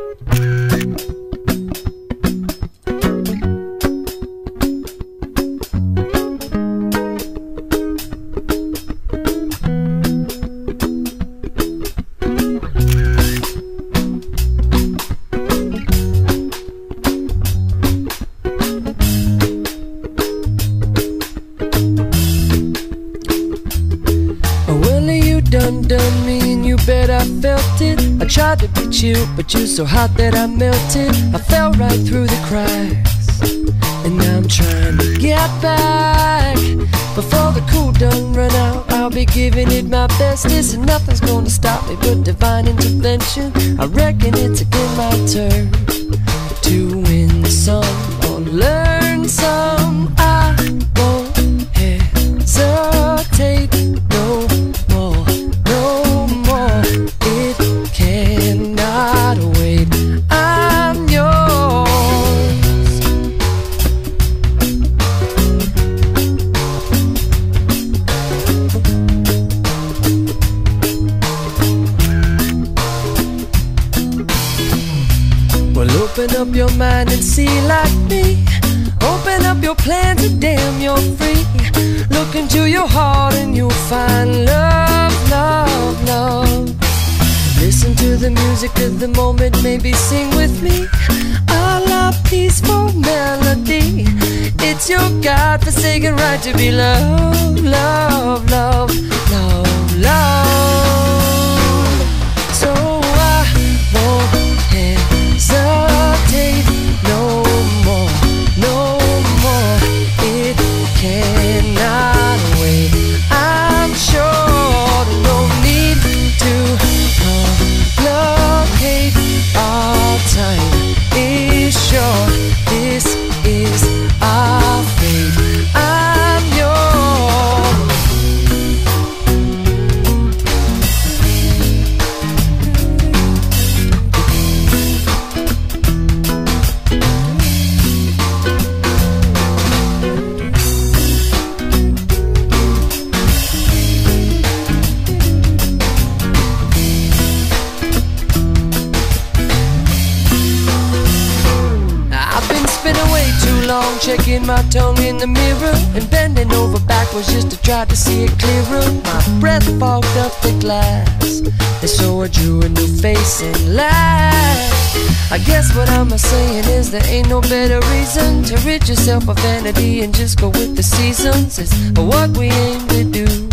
Done me and you bet I felt it. I tried to be chill, but you're so hot that I melted. I fell right through the cracks, and now I'm trying to get back. Before the cool done run out, I'll be giving it my bestest, and nothing's gonna stop me but divine intervention. I reckon it's again my turn to win some or learn some. I won't hesitate no more, no more. It cannot wait. I'm yours. Well, open up your mind and see like me. Open up your plans and damn, you're free. Look into your heart and you'll find love, love, love. Listen to the music of the moment, maybe sing with me. A la peaceful melody. It's your God-forsaken right to be loved, love, love, love, love. So I won't hesitate no more, no more. It cannot wait. I'm sure no need to complicate. Our time is short. This is our fate. I'm yours. I've been spinning way too long, checking my tongue in the mirror and bending over backwards just to try to see it clearer. My breath fogged up the glass, and so I drew a new face and laughed. I guess what I'm saying is there ain't no better reason to rid yourself of vanity and just go with the seasons. It's what we aim to do.